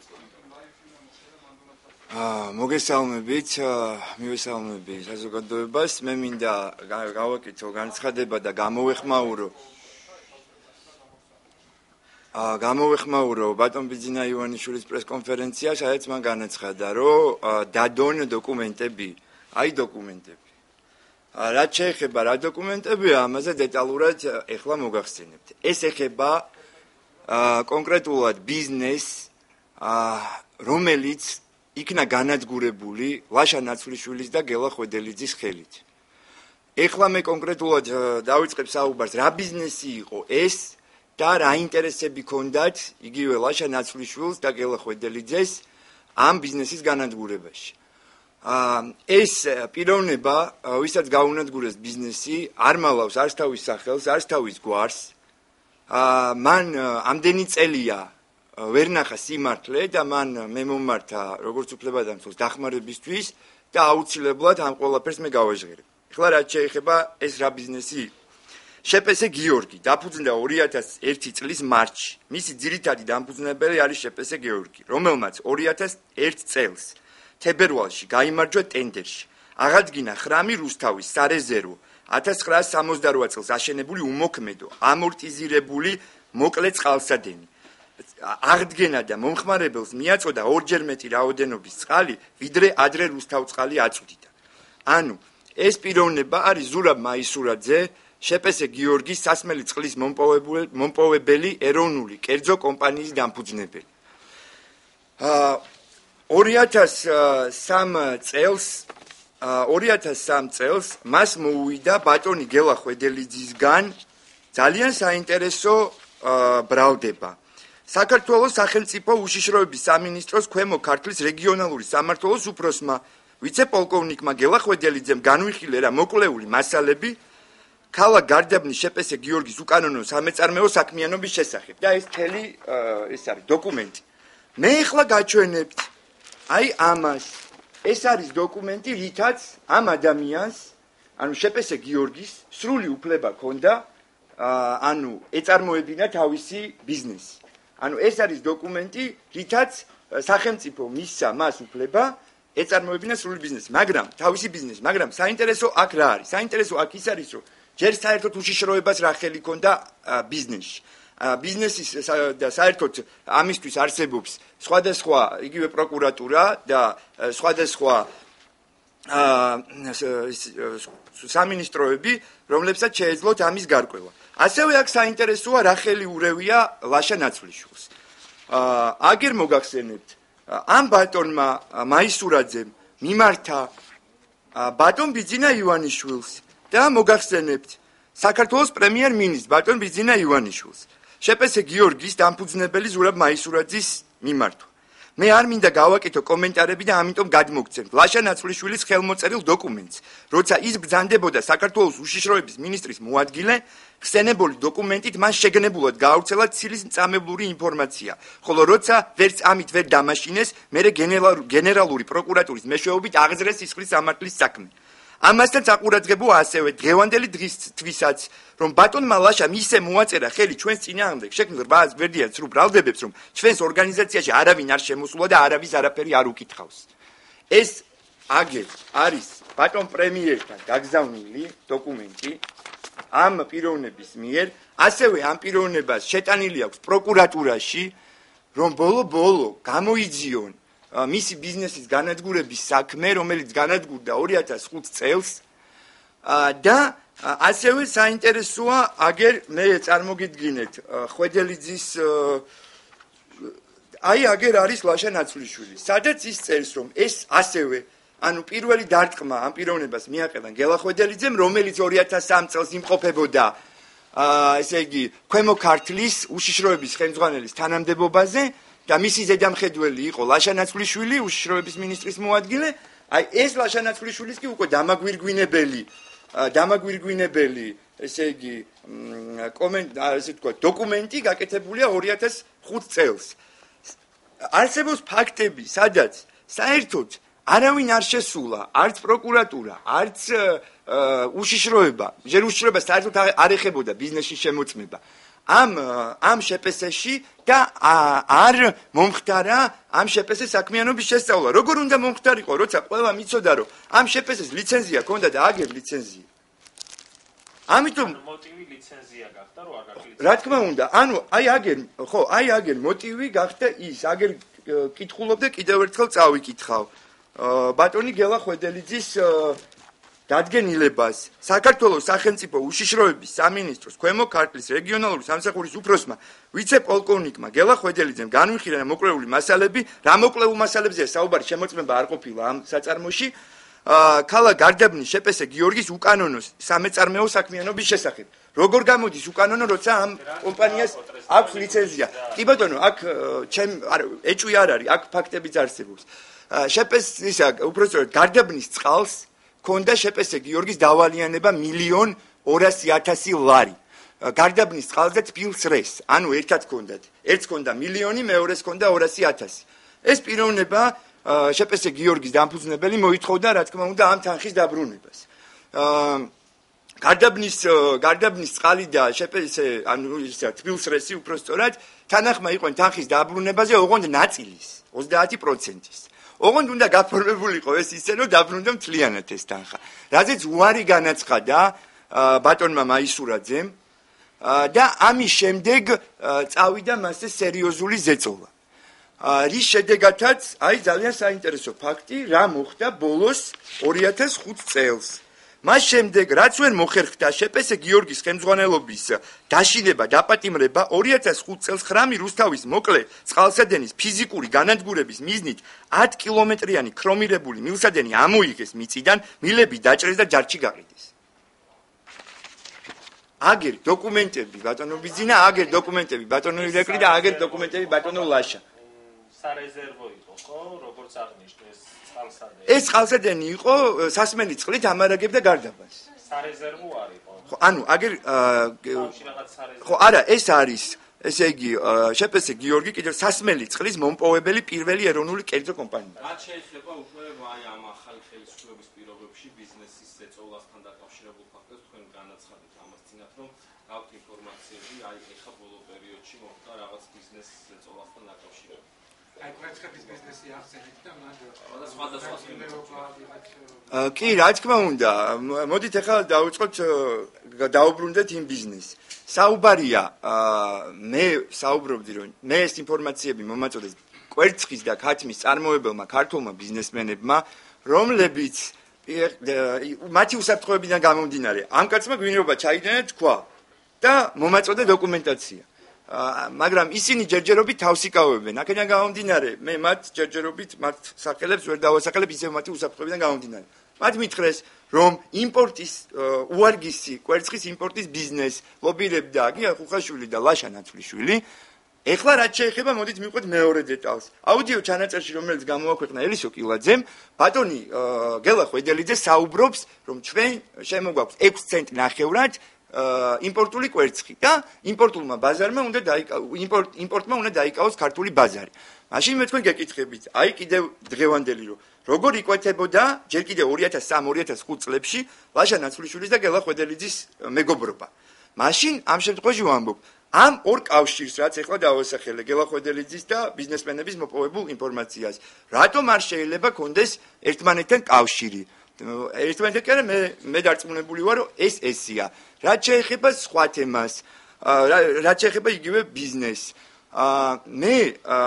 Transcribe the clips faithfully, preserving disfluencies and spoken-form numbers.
მოგესალმებით, მივესალმები საზოგადოებას. მე მინდა გავაკეთო განცხადება და გამოვეხმაურო გამოვეხმაურო ბატონ ბიძინა ივანიშვილის პრესკონფერენცია, სადაც მან განაცხადა, რომ დადონ დოკუმენტები, აი დოკუმენტები. რაც შეეხება რა დოკუმენტებია, ამაზე დეტალურად ეხლა მოგახსენებთ. ეს ეხება კონკრეტულად ბიზნესს, რომელიც იქნა განადგურებული ლაშა ნაცვლიშვილის და გელა ხვედელიძის ხელით. ეხლა მე კონკრეტულად დავიწყებ საუბარს, რა ბიზნესი იყო ეს და რა ინტერესები ჰქონდათ იგივე ლაშა ნაცვლიშვილს და გელა ხვედელიძეს ამ ბიზნესის განადგურებაში. ეს პიროვნება, ვისაც გაუნადგურეს ბიზნესი, არ მალავს არც თავის სახელს, არც თავის გვარს. მან ამდენი წელია ვერ ნახა სიმართლე და მან მე მომართა როგორც უფლებადამცველს დახმარებისთვის და აუცილებლად ამ ყველაფერს მე გავაჟღერებ. ეხლა რაც შეეხება ეს რა ბიზნესი იყო. შეპესე გიორგი დაფუძნდა ორი ათას ერთი წლის მარტში. მისი ძირითადი დამფუძნებელი არის შეპესე გიორგი, რომელმაც ორი ათას ერთ წელს თებერვალში გაიმარჯვა ტენდერში. აღადგინა ხრამი რუსთავის სარეზერვო ათას ცხრაასი სამოცდარვა წელს აშენებული უმოქმედო ამორტიზირებული მოკლე წყალსადენი. აღდგენა და მომხმარებელს მიაწოდა ორჯერ მეტი რაოდენობის წყალი, ვიდრე ადრე რუსთავწყალი აწვდიდა. ანუ ეს პიროვნება არის ზურაბ მაისურაძე, შეპესე გიორგის სასმელი წყლის მომპოვებელი ეროვნული კერძო კომპანიის დამფუძნებელი. ორი ათას სამ წელს ორი ათას სამ წელს მას მოუვიდა ბატონი გელა ხვედელიძისგან ძალიან საინტერესო ბრალდება. საქართველოს სახელმწიფო უშიშროების სამინისტროს ქვემო ქართლის რეგიონალური სამმართველოს უფროსმა ვიცე-პოლკოვნიკმა გელა ხვედელიძემ განვიხილერა მოკლეული მასალები ქალაქ გარდაბნის შეპესე გიორგის უკანონო სამეწარმეო საქმიანობის შესახებ და ეს მთელი ეს არის დოკუმენტი. მე ახლა გაჩვენებთ აი ამას. ეს არის დოკუმენტი, რითაც ამ ადამიანს, ანუ შეპესე გიორგის სრული უფლება ჰქონდა, ანუ ეწარმოებინა თავისი ბიზნესი. ანუ ეს არის დოკუმენტი, რითაც სახელმწიფო მისცა მას უფლება ეწარმოებინა სრული ბიზნესი, მაგრამ თავისი ბიზნესი, მაგრამ საინტერესო აქ რა არის? საინტერესო აქ ის არის, რომ ჯერ საერთოდ უშიშროებას რა ხელი ჰქონდა ბიზნესში. ბიზნესის და საერთოდ ამისთვის არსებობს სხვადასხვა იგივე პროკურატურა და სხვადასხვა სამინისტროები, რომლებსაც შეეძლოთ ამის გარკვევა. ასევე აქ საინტერესოა რა ხელი ურევია ლაშა ნაცვლიშვილს. აგერ მოგახსენებთ, ამ ბატონმა მაისურაძემ მიმართა ბატონ ბიძინა ივანიშვილს და მოგახსენებთ საქართველოს პრემიერ-მინისტრს ბატონ ბიძინა ივანიშვილს. შეპესე გიორგის დამფუძნებელი ზურაბ მაისურაძის მიმართვა. მე არ მინდა გავაკეთო კომენტარები და ამიტომ გადმოგცემთ ლაშა ნაცვლიშვილის ხელმოწერილ დოკუმენტს, როცა ის ბრძანდებოდა საქართველოს უშიშროების მინისტრის მოადგილე, ხსენებული დოკუმენტით მას შეგნებულად გაავრცელა ცილის მწამებლური ინფორმაცია, ხოლო როცა ვერც ამით ვერ დამაშინეს, მერე გენერალური პროკურატურის მეშვეობით აღძრეს სისხლის სამართლის საქმე. ამასთან საყურადღებოა ასევე დღევანდელი დღისთვისაც, რომ ბატონმა ლაშამ ისე მოაწერა ხელი ჩვენს წინააღმდეგ შექმნილ რვა გვერდიან სრულ ბრალდებებს, რომ ჩვენს ორგანიზაციაში არავინ არ შემოსულა და არავის არაფერი არ უკითხავს. ეს აგერ არის ბატონ პრემიერთან გაგზავნილი დოკუმენტი ამ პიროვნების მიერ, ასევე ამ პიროვნებას შეტანილი აქვს პროკურატურაში, რომ ბოლო-ბოლო გამოიძიონ მისი ბიზნესის განადგურების საქმე, რომელიც განადგურდა ორი ათას ხუთ წელს და ასევე საინტერესოა აგერ მე წარმოგიდგინეთ ხვედელიძის აი აგერ არის ლაშა ნაცვლიშვილი, სადაც ის წერს, რომ ეს ასევე ანუ პირველი დარტყმა ამ პიროვნებას მიაყენა გელა ხვედელიძემ, რომელიც ორი ათას სამ წელს იმყოფებოდა ესე იგი ქვემო ქართლის უშიშროების ხელმძღვანელის თანამდებობაზე და მისი ზედამხედველი იყო ლაშა ნაცვლიშვილი, უშიშროების მინისტრის მოადგილე. აი ეს ლაშა ნაცვლიშვილის კი უკვე დამაგვირგვინებელი, დამაგვირგვინებელი, ესე იგი, კომენტ, ესე თქვა, დოკუმენტი გაკეთებულია ორი ათას ხუთ წელს. არსებობს ფაქტები, სადაც საერთოდ არავინ არ შესულა, არც პროკურატურა, არც უშიშროება, ჯერ უშიშროება საერთოდ არ ეხებოდა ბიზნესის შემოწმება. ამ ამ შეპესეში და არ მომხდარა ამ შეპესეს საქმიანობის შესწავლა. როგორ უნდა მომხდარიყო, როცა ყველა მიცოდა, რომ ამ შეპესეს ლიცენზია ჰქონდა და აგერ ლიცენზია. ამიტომ მოტივი ლიცენზია გახდა, რომ არ გაქვს რა თქმა უნდა, ანუ აი აგერ, ხო, აი აგერ მოტივი გახდა ის, აგერ კითხულობ და კიდევ ერთხელ წავიკითხავ. ბატონი გელა ხვედელიძის დადგენილებას საქართველოს სახელმწიფო უშიშროების სამინისტროს ქვემო ქართლის რეგიონალური სამსახურის უფროსმა ვიცე-პოლკოვნიკმა გელა ხვედელიძემ განვიხილა მოკვლეული მასალები, რა მოკლებულ მასალებზეა საუბარი, შემოწმება არ ყოფილა ამ საწარმოში. ქალაქ გარდაბნის შეპესე გიორგის უკანონოს სამეწარმეო საქმიანობის შესახებ. როგორ გამოდის უკანონო, როცა ამ კომპანიას აქვს ლიცენზია? კი ბატონო, აქ ჩემ ეჭვი არ არის, აქ ფაქტებიც არსებობს. შეპესე ისა უпростоრად გარდაბნის წყალს ქონდა შეპესე გიორგის დავალიანება მილიონ ორასი ათასი ლარი. გარდაბნის წყალზე თბილს რეს, ანუ ერთად ქონდათ. ერთს ქონდა მილიონი, მეორეს ქონდა ორასი ათასი. ეს პიროვნება შეპესე გიორგის დამფუძნებელი მოითხოვდა, რა თქმა უნდა, ამ თანხის დაბრუნებას. გარდაბნის გარდაბნის წყალი და შეპესე, ანუ ისა თბილს რესი უпростоრად თანახმა იყო თანხის დაბრუნებაზე ოღონდ ნაწილის, ოცდაათი პროცენტის. ოღონდ უნდა გაფორმებულიყო ეს ისე, რომ დაბრუნდა მთლიანად ეს თანხა. რაზეც უარი განაცხადა ბატონმა მაისურაძემ და ამის შემდეგ წავიდა მასზე სერიოზული ზეწოლა. რის შედეგადაც, აი ძალიან საინტერესო ფაქტი, რა მოხდა ბოლოს ორი ათას ხუთ წელს. მას შემდეგ, რაც ვერ მოხერხდა შეპესე გიორგის ხელმძღვანელობის დაშინება, დაპატიმრება, ორი ათას ხუთ წელს ხრამი რუსთავის მოკლე წყალსადენის ფიზიკური განადგურების მიზნით ათი კილომეტრიანი ქრომირებული მილსადენი ამოიღეს მიწიდან, მილები დაჭრეს და ჯარში გაყიდეს. აგერ დოკუმენტები ბატონო ბიძინა, აგერ დოკუმენტები ბატონო ირეკლი და აგერ დოკუმენტები ბატონო ლაშა. სარეზერვო იყო, ხო, როგორც აღნიშნეს წყალსადენი. ეს წყალსადენი იყო სასმელი წყლით ამარაგებდა გარდაბას. სარეზერვო არ იყო. ხო, ანუ აგერ ხო, არა, ეს არის, ესე იგი, შეპესე გიორგი კიდევ სასმელი წყლის მომპოვებელი პირველი ეროვნული კერძო კომპანია. რაც შეიძლება უკვე აი ამ ახალი ხელისუფლების პირობებში ბიზნესის ზეწოლასთან დაკავშირებულ ფაქტებს თქვენ განაცხადეთ ამას წინათ, რომ გაქვთ ინფორმაციები, აი ეხა ბოლო პერიოდში მოხდა რაღაც ბიზნესის ზეწოლასთან დაკავშირებით. აი კვერცხების ბიზნესი ახსენეთ და მათ სხვადასხვა კი, რა თქმა უნდა, მოდით ახლა დავიწყოთ დაუბრუნდეთ იმ ბიზნესს. საუბარია, მე საუბრობდი, რომ მე ეს ინფორმაციები მომაწოდეს კვერცხის და ქათმის წარმოებელმა ქართულმა ბიზნესმენებმა, რომლებიც მათი უსაფრთხოებიდან გამომდინარე, ამ კაცმა გვინეობა ჩაიდენა თქვა და მომაწოდა დოკუმენტაცია. მაგრამ ისინი ჯერჯერობით თავს იკავებენ. აქედან გამომდინარე, მე მათ ჯერჯერობით მათ სახელებს ვერ დავასახელებ, ისევ მათი უსაფრთხოებიდან გამომდინარე. მათ მითხრეს, რომ იმპორტის უარგისი, კვერცხის იმპორტის ბიზნეს ლობირებდა აგია ხუხაშვილი და ლაშა ნაცვლიშვილი. ეხლა რაც შეეხება, მოდით მივყვეთ მეორე დეტალს. აუდიო ჩანაწერში, რომელიც გამოაქვეყნა ელისო კილაძემ, ბატონი გელა ხვედელიძე საუბრობს, რომ ჩვენ შემოგვაქვს ექვსი ცენტი ნახევრად იმპორტული კვერცხი და იმპორტულმა ბაზარმა უნდა იმპორტ იმპორტმა უნდა დაიკავოს ქართული ბაზარი. მაშინ მე თქვენ გეკითხებით, აი კიდევ დღევანდელი რომ როგორ იკვეთებოდა ჯერ კიდევ ორი ათას სამი ორი ათას ხუთ წლებში ლაშა ნაცვლიშვილის და გელა ხვედელიძის მეგობრობა. მაშინ ამ შემთხვევაში ვამბობ, ამ ორ კავშირს, რაც ეხლა დავასახელე, გელა ხვედელიძის და ბიზნესმენების მოპოვებულ ინფორმაციას, რატომ არ შეიძლება კონდეს ერთმანეთთან კავშირი? ერთმანეთთან მე მე დარწმუნებული ვარ, რომ ეს ესია. რაც შეეხება სხვა თემას, რაც შეეხება იგივე ბიზნესს. მე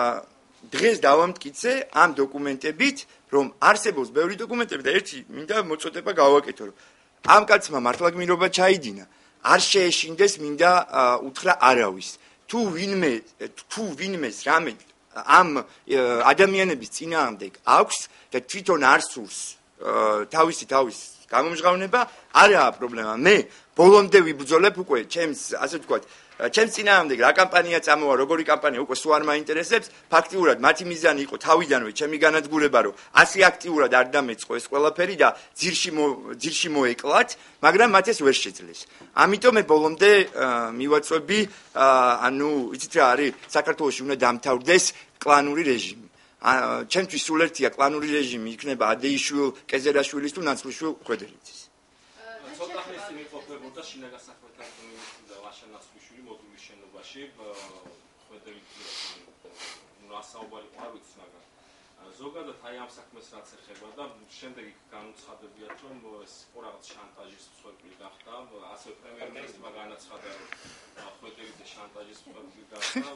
დღეს დავამტკიცე ამ დოკუმენტებით, რომ არსებობს ბევრი დოკუმენტები და ერთი მინდა მოწოდება გავაკეთო, რომ ამ კაცმა მართლა გმირობა ჩაიდინა, არ შეეშინდეს მინდა უთხრა არავის. თუ ვინმე თუ ვინმეს რამე ამ ადამიანების წინააღმდეგ აქვს და თვითონ არ სურს თავისი თავის გამომჟღავნება, არაა პრობლემა. მე ბოლომდე ვიბრძოლებ უკვე ჩემს, ასე ვთქვათ, ჩემს წინააღმდეგ რა კამპანია წამოვა, როგორი კამპანია უკვე სულ არ მაინტერესებს. ფაქტიურად მათი მიზანი იყო თავიდანვე ჩემი განადგურება, რომ ასე აქტიურად არ დამეწყო ეს ყველაფერი და ძირში ძირში მოეკლათ, მაგრამ მათ ეს ვერ შეძლეს. ამიტომ მე ბოლომდე მივაწვევი, ანუ იცით რა არის, საქართველოში უნდა დამთავრდეს კლანური რეჟიმი. ჩემთვის სულ ერთია კლანური რეჟიმი იქნება ადეიშვილ, კეზერაშვილის თუ ნაცვლიშვილ ხვედელიძის. ცოტა ხნის იმყოფებოდა შინაგან საქმეთა მინისტრი და ლაშა ნაცვლიშვილი მოდულის შენობა შემდეგში ხვედრით რასაუბარი არ ვიცი, მაგრამ ზოგადად აი ამ საქმეს რაც ეხება და შემდეგ განუცხადებიათ რომ ეს რაღაც შანტაჟის მსხვერპლი გახდა, ასე პრემიერ-მინისტრმა განაცხადა რომ ხვედრით შანტაჟის მსხვერპლი გახდა,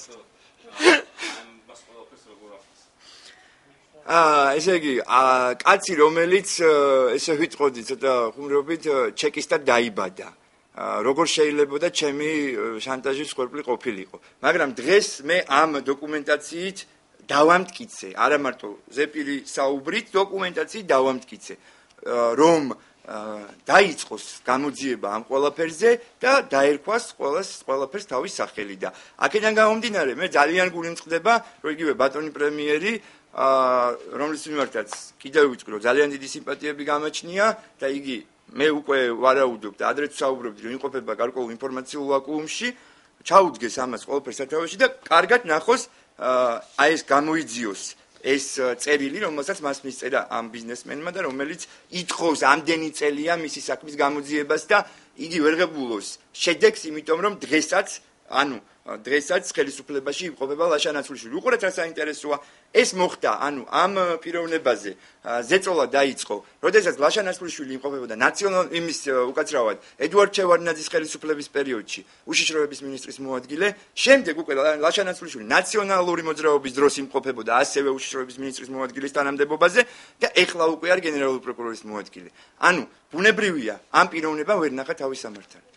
ამ მას ყველაფერს როგორ ახსენებს? აა ესე იგი, კაცი რომელიც ესე ვიტყოდი ცოტა ხუმრობით ჩეკისტად დაიბადა. როგორ შეიძლება და ჩემი შანტაჟის მსხვერპლი ყოფილიყო. მაგრამ დღეს მე ამ დოკუმენტაციით დავამტკიცე, არა მარტო ზეპირი საუბრით, დოკუმენტაციით დავამტკიცე, რომ დაიწყოს გამოძიება ამ ყველაფერზე და დაერქვას ყველას ყველაფერს თავის სახელი და აქედან გამომდინარე მე ძალიან გულიმწყდება, რომ იგივე ბატონი პრემიერი რომლის მიმართაც კიდევ ვიტყვი, რომ ძალიან დიდი სიმპათიები გამაჩნია და იგი მე უკვე ვარაუდობ და ადრეც საუბრობდი, რომ იმყოფება გარკვეულ ინფორმაციულ ვაკუუმში, ჩაუდგეს ამას ყველაფერს სათავეში და კარგად ნახოს აი ეს გამოიძიოს ეს წერილი, რომელსაც მას მისწერა ამ ბიზნესმენმა და რომელიც ითხოვს ამდენი წელია მისი საქმის გამოძიებას და იგი ვერ ღებულობს შედეგს, იმიტომ რომ დღესაც, ანუ დღესაც ხელისუფლებაში იმყოფება ლაშა ნაცვლიშვილი. უყურეთ რა საინტერესოა, ეს მოხდა, ანუ ამ პიროვნებაზე ზეწოლა დაიწყო, როდესაც ლაშა ნაცვლიშვილი იმყოფებოდა ნაციონალ იმის უკაცრავად ედუარდ ჩევარდნაძის ხელისუფლების პერიოდში, უშიშროების მინისტრის მოადგილე, შემდეგ უკვე ლაშა ნაცვლიშვილი ნაციონალური მოძრაობის დროს იმყოფებოდა ასევე უშიშროების მინისტრის მოადგილის თანამდებობაზე და ეხლა უკვე არის გენერალური პროკურორის მოადგილე. ანუ ბუნებრივია, ამ პიროვნებამ ვერ ნახა თავის სამართალი.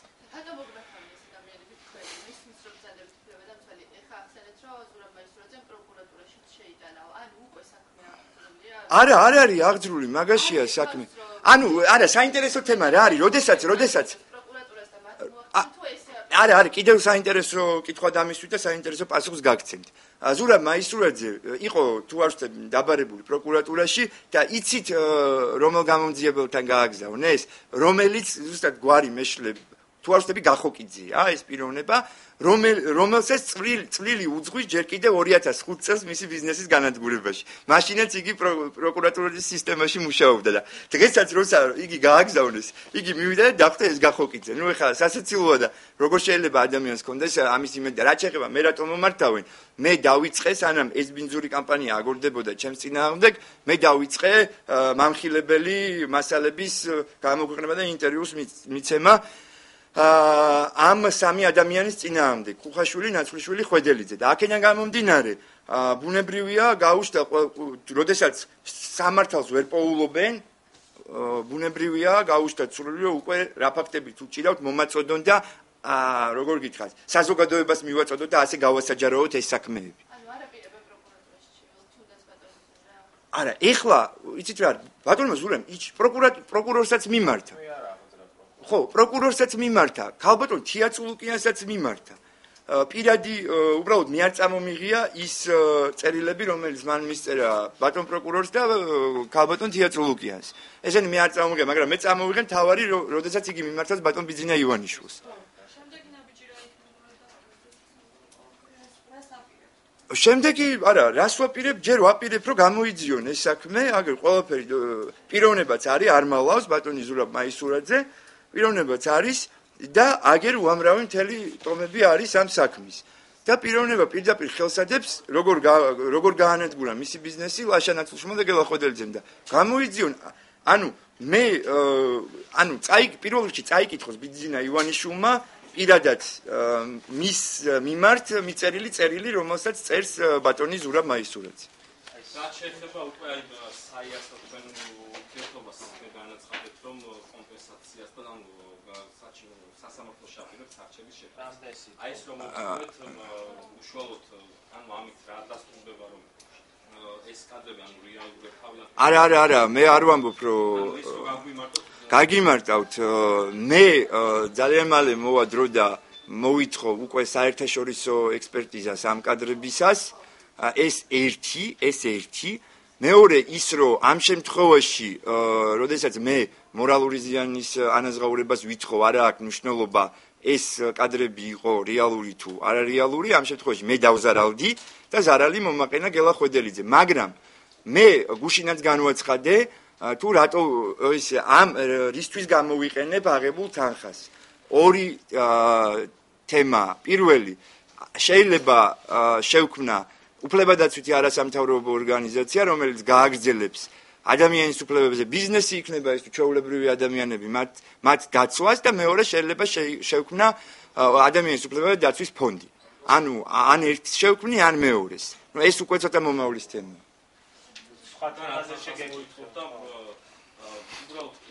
არა, არ არის აღძრული, მაგაშია საქმე. ანუ, არა, საინტერესო თემა რა არის, როდესაც, როდესაც არა, არა, კიდევ საინტერესო კითხვა დამისვით და საინტერესო პასუხს გაგცემთ. ზურაბ მაისურაძე იყო თუ არ ვცდები დაბარებული პროკურატურაში და იცით რომელ გამომძიებელთან გააგზავნეს, რომელიც ზუსტად გვარი მეშლე თუ არ ვცდები გახოკიძეა ეს პიროვნება, რომელსაც წვლილი უძღვის ჯერ კიდევ ორი ათას ხუთ წელს მისი ბიზნესის განადგურებაში. მაშინაც იგი პროკურატურის სისტემაში მუშაობდა და დღესაც როცა იგი გააგზავნეს, იგი მივიდა და დახვდა ეს გახოკიძე. ნუ ეხლა სასაცილოა და როგორ შეიძლება ადამიანს კონდეს ამის იმედი და რა შეიძლება მე რატომ მომართავენ? მე დავიწყე, სანამ ეს ბინძური კამპანია აგორდებოდა ჩემს წინააღმდეგ, მე დავიწყე მამხილებელი მასალების გამოქვეყნება და ინტერვიუს მიცემა ამ სამი ადამიანის წინააღმდეგ, ხუხაშვილი, ნაცვლიშვილი, ხვედელიძე და აქედან გამომდინარე, ბუნებრივია გაუჩნდა, როდესაც სამართალს ვერ პოულობენ, ბუნებრივია გაუჩნდა ცვლილი, რომ უკვე რა ფაქტებით უჭირავთ მომაწოდონ და როგორ გითხრათ, საზოგადოებას მივაწოდოთ და ასე გავასაჯაროოთ ეს საქმეები. არა, ეხლა, იცით რა, ბატონო ზურემ, პროკურორსაც მიმართა. ხო, პროკურორსაც მიმართა, ქალბატონ თიაწულუკიანსაც მიმართა. პირადი, უბრალოდ მე არ წამომიღია ის წერილები, რომელიც მან მისწერა ბატონ პროკურორს და ქალბატონ თიაწულუკიანს. ესენი მე არ წამომიღია, მაგრამ მე წამოვიღე თავარი, როდესაც იგი მიმართავს ბატონ ბიძინა ივანიშვილს. შემდეგი, არა, რას ვაპირებ, ჯერ ვაპირებ, რომ გამოიძიონ ეს საქმე, აგერ ყველაფერი პიროვნებაც არის, არ მალავს ბატონი ზურაბ მაისურაძე. პიროვნებაც არის და აგერ უამრავი მთელი ტომები არის ამ საქმის. და პიროვნება პირდაპირ ხელსადებს, როგორ როგორ გაანადგურა მისი ბიზნესი ლაშა ნაცვლიშვილმა და გელა ხვედელიძემ და გამოიძიონ, ანუ მე ანუ წაიკ პირველ რიგში წაიკითხოს ბიძინა ივანიშვილმა პირადად მის მიმართ მიწერილი წერილი, რომელსაც წერს ბატონი ზურაბ მაისურაძე. აი რაც შეეხება უკვე აი საიასო თქვენ ურთიერთობას განაცხადეთ, რომ კომპენსაციას და ანუ სასამართლო შაპირებს არჩევის შეფასებას. აი ეს რომ ვთქვით, უშუალოდ ანუ ამით რა დასტურდება, რომ ეს კადრები ანუ რეალურად თავიდან არა, არა, არა, მე არ ვამბობ, რომ გაგიმარტავთ, მე ძალიან მალე მოვა დრო და მოვითხოვ უკვე საერთაშორისო ექსპერტიზას ამ კადრებისას, ეს ერთი, ეს ერთი მეორე ის რომ ამ შემთხვევაში, როდესაც მე მორალური ზიანის ანაზღაურებას ვითხოვ, არა აქვს მნიშვნელობა ეს კადრები იყო რეალური თუ არარეალური, ამ შემთხვევაში მე დავზარავდი და ზარალი მომაყენა გელა ხვედელიძე, მაგრამ მე გუშინაც განვაცხადე თუ რატო ის ამ რისთვის გამოვიყენებ აღებულ თანხას. ორი თემაა. პირველი, შეიძლება შევქმნა უფლებადაცვითი არასამთავრობო ორგანიზაცია, რომელიც გააგრძელებს ადამიანის უფლებებზე ბიზნესი იქნება ეს ჩვეულებრივი ადამიანები, მათ მათ დაცვას და მეორე შეიძლება შევქმნა ადამიანის უფლებათა დაცვის ფონდი. ანუ ან ერთს შევქმნი, ან მეორეს. ნუ ეს უკვე ცოტა მომავლის თემაა. სხვა თემაზე შეგეკითხოთ და უბრალოდ